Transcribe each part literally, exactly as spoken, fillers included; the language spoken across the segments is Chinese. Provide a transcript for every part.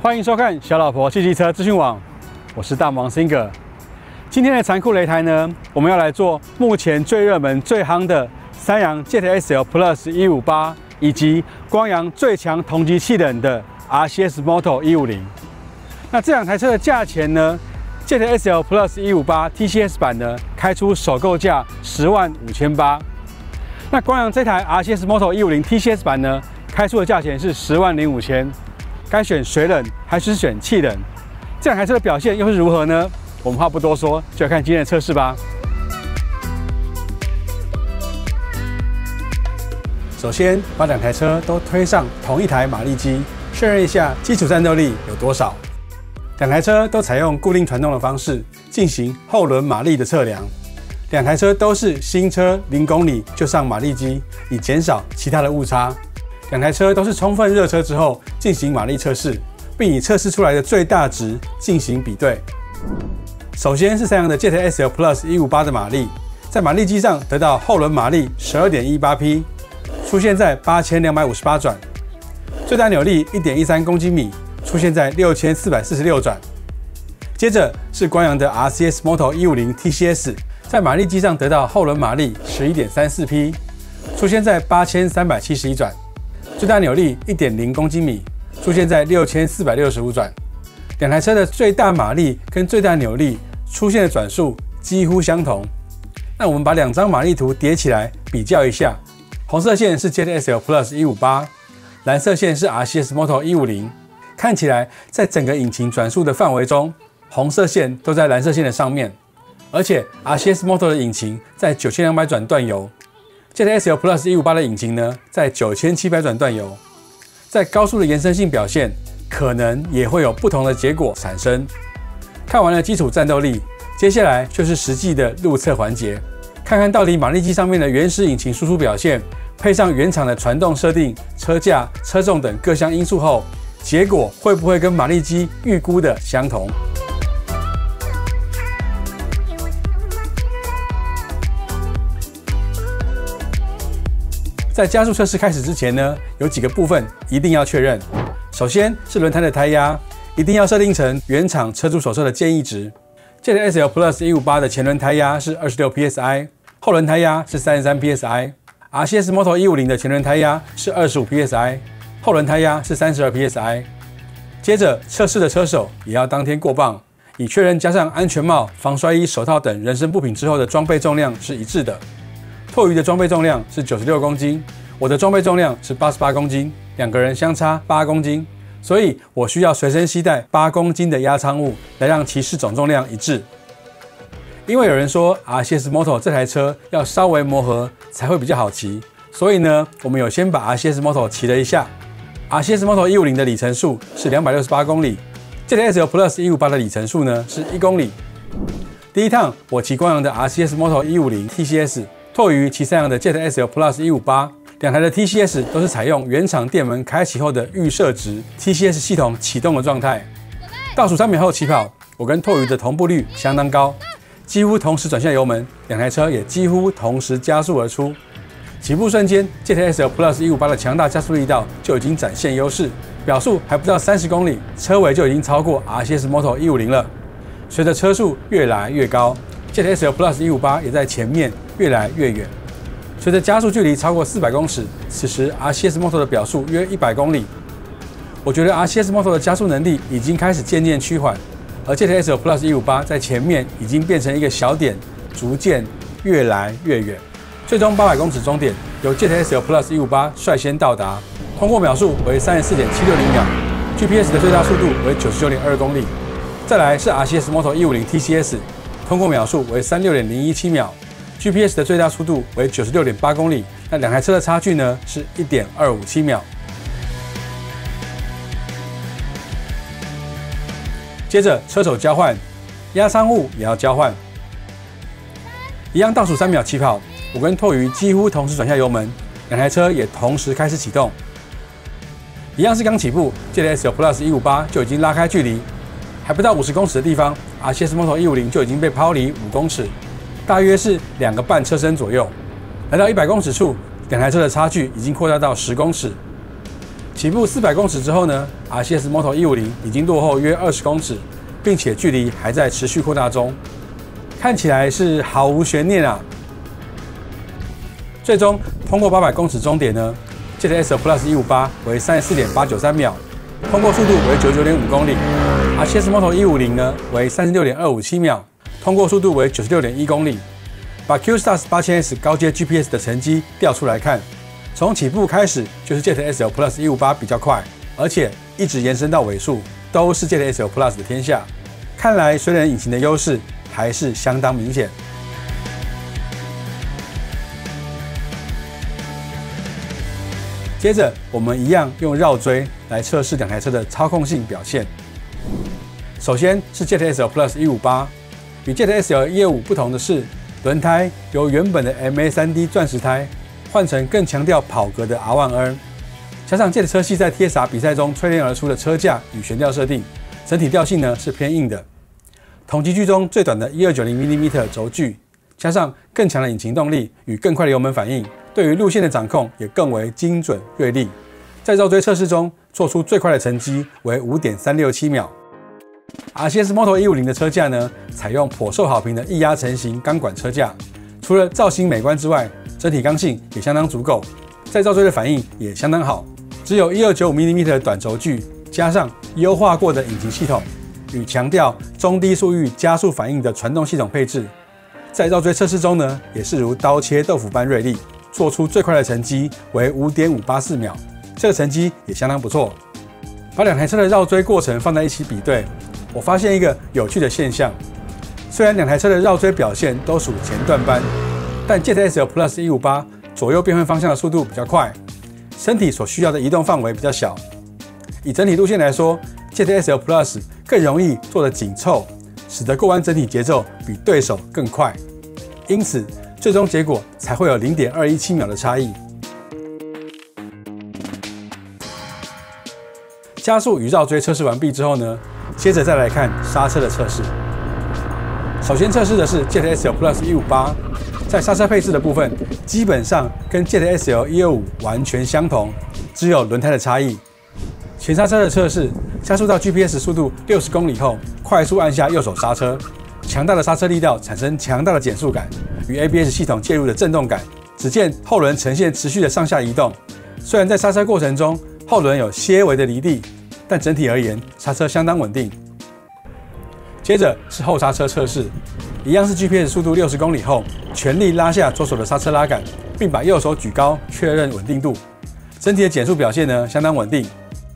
欢迎收看小老婆汽汽车资讯网，我是大王 Singer。今天的残酷擂台呢，我们要来做目前最热门、最夯的三阳 Jet S L Plus 一五八，以及光阳最强同级气冷的 R C S Moto 一五零。那这两台车的价钱呢 ？Jet S L Plus 一五八 T C S 版呢，开出首购价十万五千八。那光阳这台 R C S Moto 一五零 T C S 版呢，开出的价钱是十万零五千。该选水冷还是选气冷？这两台车的表现又是如何呢？我们话不多说，就来看今天的测试吧。首先，把两台车都推上同一台马力机，确认一下基础战斗力有多少。两台车都采用固定传动的方式进行后轮马力的测量。两台车都是新车零公里就上马力机，以减少其他的误差。两台车都是充分热车之后进行马力测试，并以测试出来的最大值进行比对。首先是三阳的 Jet S L Plus 一五八的马力，在马力机上得到后轮马力 十二点一八匹，出现在八千两百五十八转；最大扭力 一点一三公斤米，出现在六千四百四十六转。接着是光阳的 R C S Moto 一五零 T C S， 在马力机上得到后轮马力 十一点三四匹，出现在八千三百七十一转。最大扭力 一点零公斤米，出现在六千四百六十五转。两台车的最大马力跟最大扭力出现的转速几乎相同。那我们把两张马力图叠起来比较一下，红色线是 Jet S L Plus 一五八，蓝色线是 R C S Moto 一五零。看起来在整个引擎转速的范围中，红色线都在蓝色线的上面，而且 R C S Moto 的引擎在九千两百转断油。Jet S L Plus 一五八的引擎呢，在九千七百转断油，在高速的延伸性表现，可能也会有不同的结果产生。看完了基础战斗力，接下来就是实际的路测环节，看看到底马力机上面的原始引擎输出表现，配上原厂的传动设定、车架、车重等各项因素后，结果会不会跟马力机预估的相同？在加速测试开始之前呢，有几个部分一定要确认。首先是轮胎的胎压，一定要设定成原厂车主手册的建议值。Jet S L Plus 一五八的前轮胎压是二十六 P S I， 后轮胎压是三十三 P S I。R C S Moto 一五零的前轮胎压是二十五 P S I， 后轮胎压是三十二 P S I。接着测试的车手也要当天过磅，以确认加上安全帽、防摔衣、手套等人身部品之后的装备重量是一致的。拓鱼的装备重量是九十六公斤，我的装备重量是八十八公斤，两个人相差八公斤，所以我需要随身携带八公斤的压舱物，来让骑士总重量一致。因为有人说 R C S Moto 这台车要稍微磨合才会比较好骑，所以呢，我们有先把 R C S Moto 骑了一下。R C S Moto 一五零的里程数是两百六十八公里 ，Jet S L Plus 一五八的里程数呢是一公里。第一趟我骑光阳的 R C S Moto 一五零 T C S。拓鱼骑三阳的 Jet S L Plus 一五八，两台的 T C S 都是采用原厂电门开启后的预设值 T C S 系统启动的状态。倒数三秒后起跑，我跟拓鱼的同步率相当高，几乎同时转下油门，两台车也几乎同时加速而出。起步瞬间 ，Jet S L Plus 一五八的强大加速力道就已经展现优势，表速还不到三十公里，车尾就已经超过 R C S Moto 一五零了。随着车速越来越高，Jet S L Plus 一五八也在前面越来越远。随着加速距离超过四百公尺，此时 R C S Moto 的表速约一百公里。我觉得 R C S Moto 的加速能力已经开始渐渐趋缓，而 Jet S L Plus 一五八在前面已经变成一个小点，逐渐越来越远。最终八百公尺终点由 Jet S L Plus 一五八率先到达，通过秒数为 三十四点七六零秒 ，G P S 的最大速度为 九十九点二公里。再来是 R C S Moto 一五零 T C S。通过秒数为三十六点零一七秒 ，G P S 的最大速度为九十六点八公里。那两台车的差距呢是 一点二五七秒。接着车手交换，压舱物也要交换。一样倒数三秒起跑，我跟拓鱼几乎同时转下油门，两台车也同时开始启动。一样是刚起步 ，Jet S L Plus 一五八就已经拉开距离。还不到五十公尺的地方 ，R C S Moto 一五零就已经被抛离五公尺，大约是两个半车身左右。来到一百公尺处，两台车的差距已经扩大到十公尺。 起步四百公尺之后呢 ，R C S Moto 一五零已经落后约二十公尺，并且距离还在持续扩大中，看起来是毫无悬念啊。最终通过八百公尺终点呢 ，J T S L Plus 一五八为三十四点八九三秒，通过速度为九十九点五公里 ；R C S Moto 一五零呢为三十六点二五七秒，通过速度为九十六点一公里。把 Q Stars 八千 S 高阶 G P S 的成绩调出来看，从起步开始就是 J T S L Plus 一五八比较快，而且一直延伸到尾数都是 J T S L Plus 的天下。看来水冷引擎的优势还是相当明显。接着，我们一样用绕锥来测试两台车的操控性表现。首先是 J T S L Plus 一五八，与 J T S L 一二五不同的是，轮胎由原本的 M A 三 D 钻石胎换成更强调跑格的 R 一 N， 加上 Jet 车系在 T S R 比赛中淬炼而出的车架与悬吊设定，整体调性呢是偏硬的。同级距中最短的一千二百九十毫米轴距，加上更强的引擎动力与更快的油门反应，对于路线的掌控也更为精准锐利。在绕锥测试中做出最快的成绩为 五点三六七秒。R C S Moto 一五零的车架呢，采用颇受好评的液压成型钢管车架，除了造型美观之外，整体刚性也相当足够，在绕锥的反应也相当好。只有一千二百九十五毫米的短轴距，加上优化过的引擎系统与强调中低速域加速反应的传动系统配置，在绕锥测试中呢，也是如刀切豆腐般锐利，做出最快的成绩为 五点五八四秒，这个成绩也相当不错。把两台车的绕锥过程放在一起比对，我发现一个有趣的现象，虽然两台车的绕锥表现都属前段班，但 J T S L Plus 一五八左右变换方向的速度比较快，身体所需要的移动范围比较小。以整体路线来说 ，J T S L Plus 更容易做得紧凑，使得过弯整体节奏比对手更快，因此最终结果才会有 零点二一七秒的差异。加速与绕锥测试完毕之后呢，接着再来看刹车的测试。首先测试的是 J T S L Plus 一五八，在刹车配置的部分，基本上跟 J T S L 一二五完全相同，只有轮胎的差异。前刹车的测试，加速到 G P S 速度六十公里后，快速按下右手刹车，强大的刹车力道产生强大的减速感，与 A B S 系统介入的震动感。只见后轮呈现持续的上下移动，虽然在刹车过程中后轮有些微的离地，但整体而言刹车相当稳定。接着是后刹车测试，一样是 G P S 速度六十公里后，全力拉下左手的刹车拉杆，并把右手举高确认稳定度。整体的减速表现呢相当稳定。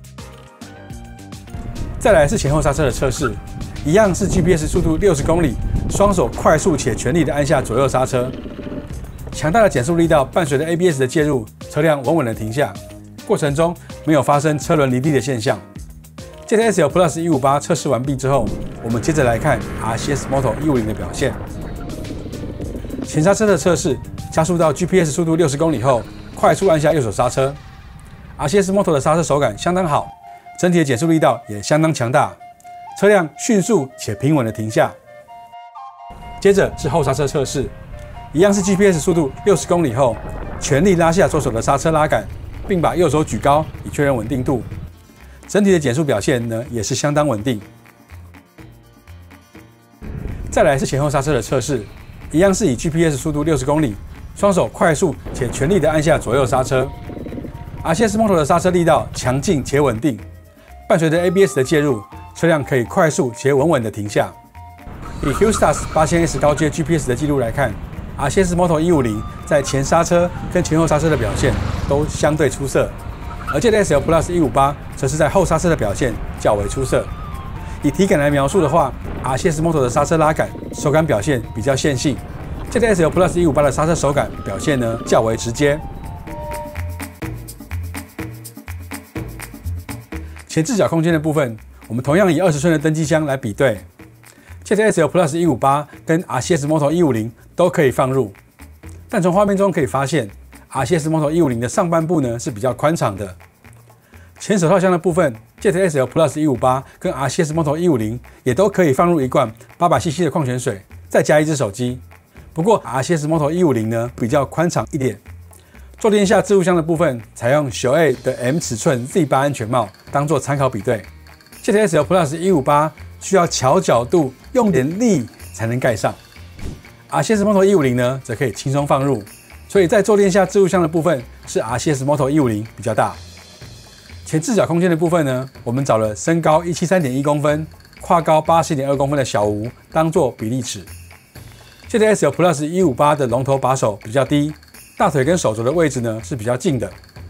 再来是前后刹车的测试，一样是 G P S 速度六十公里，双手快速且全力的按下左右刹车，强大的减速力道伴随着 A B S 的介入，车辆稳稳的停下，过程中没有发生车轮离地的现象。J T S L Plus 一五八测试完毕之后，我们接着来看 R C S Moto 一五零的表现。前刹车的测试，加速到 G P S 速度六十公里后，快速按下右手刹车。R C S Moto 的刹车手感相当好，整体的减速力道也相当强大，车辆迅速且平稳的停下。接着是后刹车测试，一样是 G P S 速度六十公里后，全力拉下左手的刹车拉杆，并把右手举高以确认稳定度。整体的减速表现呢也是相当稳定。再来是前后刹车的测试，一样是以 G P S 速度六十公里，双手快速且全力的按下左右刹车。R C S Moto 的刹车力道强劲且稳定，伴随着 A B S 的介入，车辆可以快速且稳稳的停下。以 Q Stars 八千 S 高阶 G P S 的记录来看 ，R C S Moto 一五零在前刹车跟前后刹车的表现都相对出色。而 J T S L Plus 一五八则是在后刹车的表现较为出色。以体感来描述的话 ，R C S Moto 的刹车拉杆手感表现比较线性 ，J T S L Plus 一五八的刹车手感表现呢较为直接。前置角空间的部分，我们同样以二十寸的登机箱来比对 ，J T S L Plus 一五八跟 R C S Moto 一五零都可以放入，但从画面中可以发现。R C S Moto 一五零的上半部呢是比较宽敞的，前手套箱的部分 ，J T S L Plus 一五八跟 R C S Moto 一五零也都可以放入一罐八百 C C 的矿泉水，再加一只手机。不过 R C S Moto 一五零呢比较宽敞一点， 坐垫下置物箱的部分，采用小 A 的 M 尺寸 Z 八 安全帽当做参考比对。借贴 S L Plus 一五八需要调角度，用点力才能盖上。R C S Moto 一五零呢，则可以轻松放入。所以在坐垫下置物箱的部分，是 R C S Moto 一五零比较大。前置脚空间的部分呢，我们找了身高一百七十三点一公分、胯高八十点二公分的小吴当做比例尺。借贴 S L Plus 一五八的龙头把手比较低。大腿跟手肘的位置呢是比较近的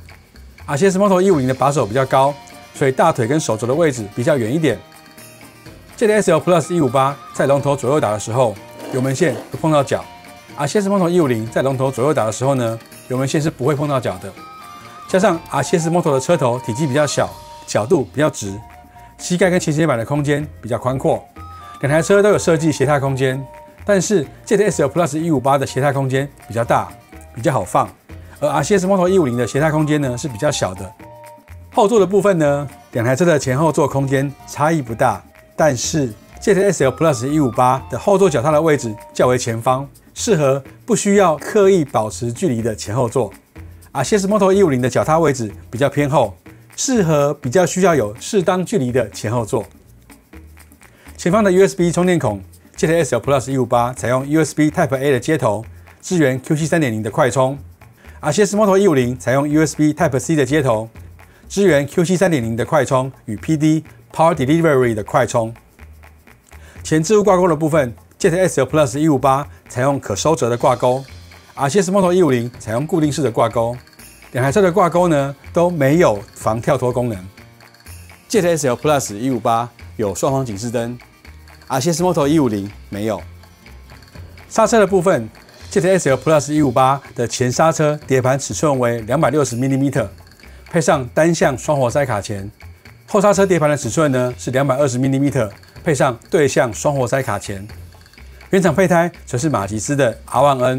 ，R C S Moto 一五零的把手比较高，所以大腿跟手肘的位置比较远一点。借贴 S L Plus 一五八在龙头左右打的时候，油门线会碰到脚 ；R C S Moto 一五零在龙头左右打的时候呢，油门线是不会碰到脚的。加上 R C S Moto 的车头体积比较小，角度比较直，膝盖跟前斜板的空间比较宽阔，两台车都有设计斜踏空间，但是借贴 S L Plus 一五八的斜踏空间比较大。比较好放，而 R C S Moto 一五零的斜踏空间呢是比较小的。后座的部分呢，两台车的前后座空间差异不大，但是借贴 S L Plus 一五八的后座脚踏的位置较为前方，适合不需要刻意保持距离的前后座。R C S Moto 一五零的脚踏位置比较偏后，适合比较需要有适当距离的前后座。前方的 U S B 充电孔，借贴 S L Plus 一五八采用 U S B Type A 的接头。支援 Q C 三点零 的快充 ，R C S Moto 一五零采用 U S B Type C 的接头，支援 Q C 三点零 的快充与 P D Power Delivery 的快充。前置物挂钩的部分，借贴 S L Plus 一五八采用可收折的挂钩 ，R C S Moto 一五零采用固定式的挂钩。两台车的挂钩呢都没有防跳脱功能。借贴 S L Plus 一五八有双黄警示灯 ，R C S Moto 一五零没有。刹车的部分。借贴 S L Plus 一五八的前刹车碟盘尺寸为两百六十毫米，配上单向双活塞卡钳；后刹车碟盘的尺寸呢是两百二十毫米，配上对向双活塞卡钳。原厂配胎则是马吉斯的 R 一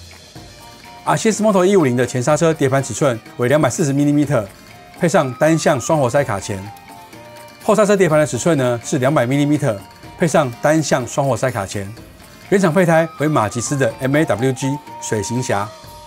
N。R C S Moto 一五零的前刹车碟盘尺寸为两百四十毫米，配上单向双活塞卡钳；后刹车碟盘的尺寸呢是两百毫米，配上单向双活塞卡钳。原厂配胎为马吉斯的 M A W G 水行侠。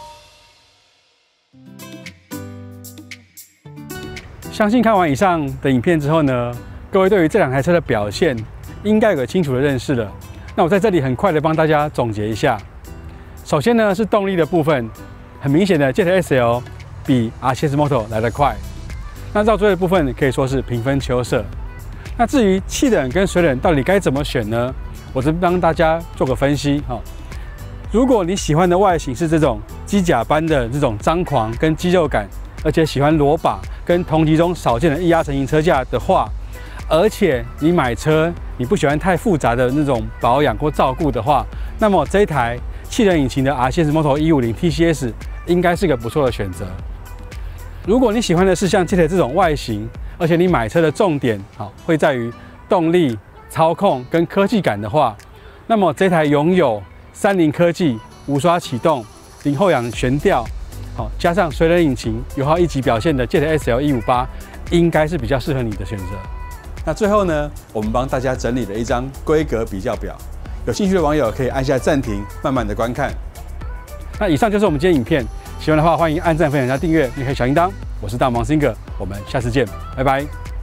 相信看完以上的影片之后呢，各位对于这两台车的表现应该有个清楚的认识了。那我在这里很快的帮大家总结一下。首先呢是动力的部分，很明显的借贴 S L 比 R C S Moto 来得快。那绕追的部分可以说是平分秋色。那至于气冷跟水冷到底该怎么选呢？我这边帮大家做个分析哈。如果你喜欢的外形是这种机甲般的这种张狂跟肌肉感，而且喜欢裸把跟同级中少见的液压成型车架的话，而且你买车你不喜欢太复杂的那种保养或照顾的话，那么这一台气冷引擎的 R C S Moto 一五零 T C S 应该是个不错的选择。如果你喜欢的是像借贴这种外形，而且你买车的重点好会在于动力、操控跟科技感的话，那么这台拥有三菱科技无刷启动、零后仰悬吊，好加上水冷引擎、油耗一级表现的借贴 S L 一五八，应该是比较适合你的选择。那最后呢，我们帮大家整理了一张规格比较表，有兴趣的网友可以按下暂停，慢慢的观看。那以上就是我们今天影片，喜欢的话欢迎按赞、分享加订阅，也可以小铃铛。我是大芒 Singer，我们下次见，拜拜。